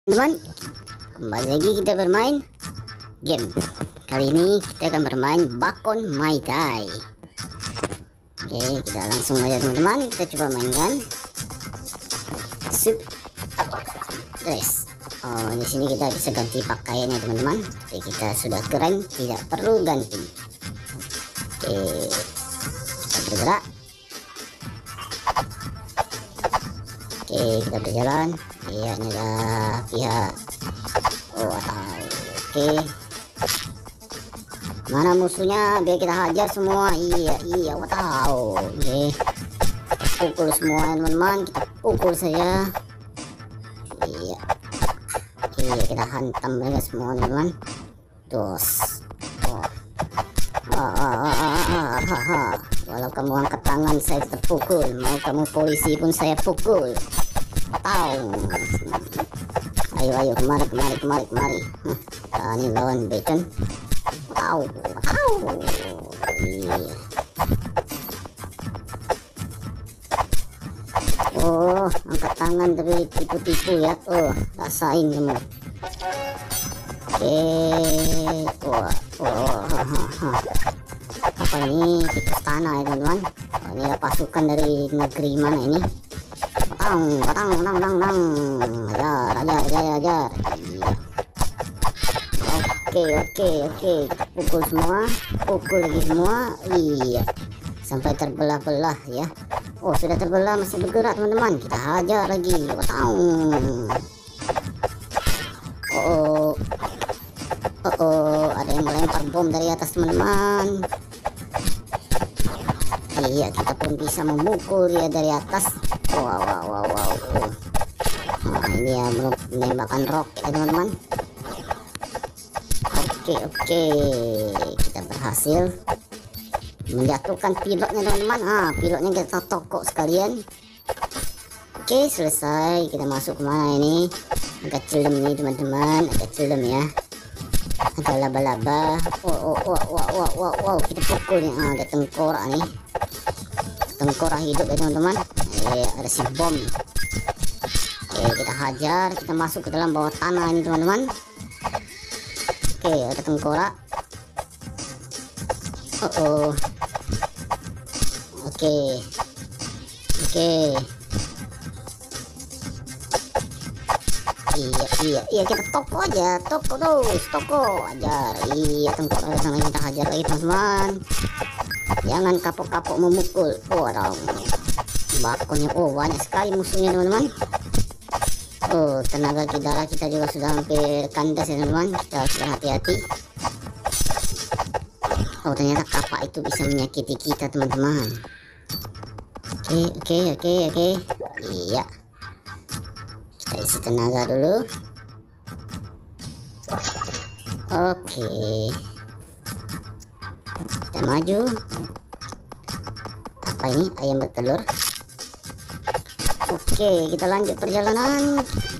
Teman, kembali lagi kita bermain game. Kali ini kita akan bermain Bakon Mai Tai. Oke, kita langsung aja teman-teman. Kita coba mainkan. Sup. Guys. Oh, di sini kita bisa ganti pakaiannya teman-teman. Jadi kita sudah keren, tidak perlu ganti. Oke, kita bergerak. Oke, kita berjalan. Iya, ini ada pihak. Oh, tahu. Oke. Mana musuhnya? Biar kita hajar semua. Iya, tahu. Oke. Kita pukul semua teman-teman. Kita pukul saja. Iya. Iya, kita hantam mereka semua teman-teman. Dos. Oh. Walau kamu angkat tangan, saya tetap pukul. Mau kamu polisi pun saya pukul. Tahu. Ayo kemari. Ini lawan Bacon. Tahu. Iya. Oh, angkat tangan tapi tipu-tipu ya. Oh, rasain kamu. Oke. Apa ini? Tikus tanah ya teman-teman. Oh, ini ada pasukan dari negeri mana ini? Ajar. Iya. Oke. Kita pukul semua, pukul lagi semua. Iya. Sampai terbelah-belah ya. Oh, sudah terbelah, masih bergerak teman-teman. Kita hajar lagi. Ada yang melempar bom dari atas teman-teman. Iya, kita pun bisa memukul dia dari atas. Wow. Nah, ini ya menembakkan roket ya teman-teman. Oke. Kita berhasil menjatuhkan pilotnya teman-teman. Pilotnya kita tokok sekalian. Oke, selesai. Kita masuk kemana ini? Agak celem nih teman-teman. Agak celem ya. Ada laba-laba. Wow. Kita pukul nih. Ada tengkorak nih. Tengkorak hidup ya teman-teman. Ada si bom. Oke, kita hajar. Kita masuk ke dalam bawah tanah ini teman-teman. Oke, ada tengkorak. Oke. Iya, kita toko aja. Toko ajar. Iya, tengkorak sana kita hajar lagi teman-teman. Jangan kapok-kapok memukul. Bakonnya banyak sekali musuhnya teman-teman. Tenaga darah kita juga sudah hampir kandas ya teman-teman. Kita harus berhati-hati. Ternyata kapak itu bisa menyakiti kita teman-teman. Oke. Iya, kita isi tenaga dulu. Oke, kita maju. Apa ini? Ayam bertelur. Oke, kita lanjut perjalanan.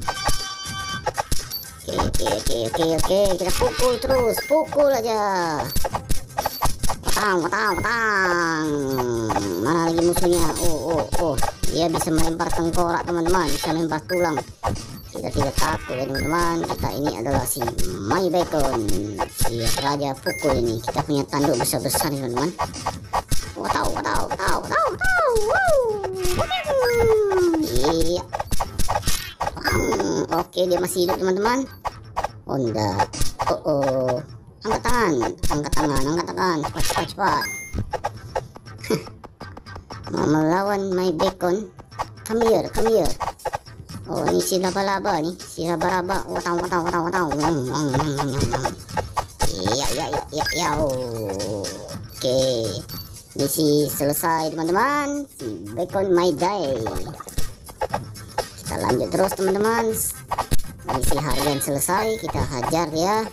Oke. Kita pukul terus, pukul aja. Watang. Mana lagi musuhnya? Dia bisa melempar tengkorak teman-teman, bisa melempar tulang. Kita tidak takut ya teman-teman. Kita ini adalah si Mai Bacon, si raja pukul ini. Kita punya tanduk besar-besar nih teman-teman. Iya. Oke, dia masih hidup teman-teman. Enggak. Angkat tangan. Cepat. Mau melawan My Bacon. Come here. Ini si laba-laba nih. Si raba-raba. Watang. Iya. Oke. Misi selesai teman-teman. Si Bakon Mai Tai. Kita lanjut terus teman-teman. Misi harian selesai. Kita hajar ya.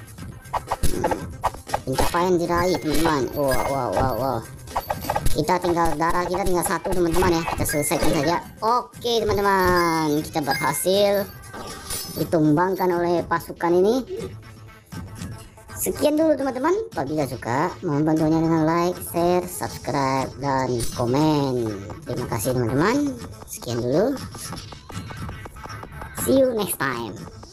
Pencapaian diraih teman-teman. Wow. Darah kita tinggal satu teman-teman ya. Kita selesaikan saja. Oke teman-teman, kita berhasil ditumbangkan oleh pasukan ini. Sekian dulu teman-teman. Apabila suka, mohon bantuannya dengan like, share, subscribe, dan komen. Terima kasih teman-teman. Sekian dulu. See you next time.